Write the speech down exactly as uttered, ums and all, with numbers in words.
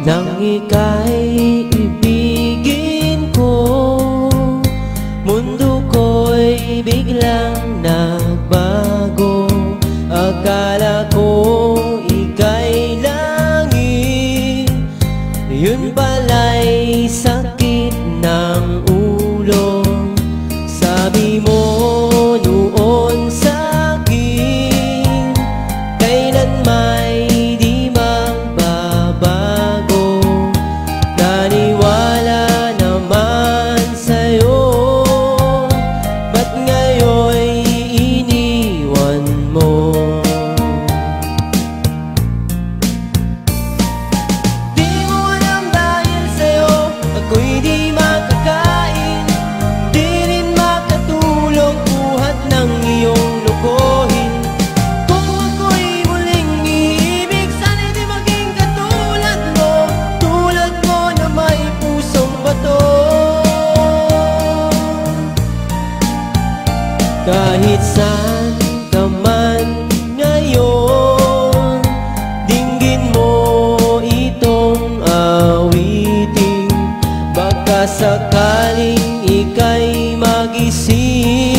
nang ika'y ibigin ko. Mundo ko'y biglang nagbago. Akala ko ika'y langit, yun pala'y sakit ng ulo. Sabi mo noon sa'kin, kailan may di magbabago. Naniwala naman sa'yo, ba't ngayon'y iniwan mo? Di mo alam dahil sa'yo ako'y di makakain, di rin makatulong buhat ng iyong lokohin. Kung ako'y muling iibig, sana'y di maging katulad mo, tulad mo na may pusong bato. Kahit saan ka man ngayon, dinggin mo itong awitin. Baka sakaling ika'y magising,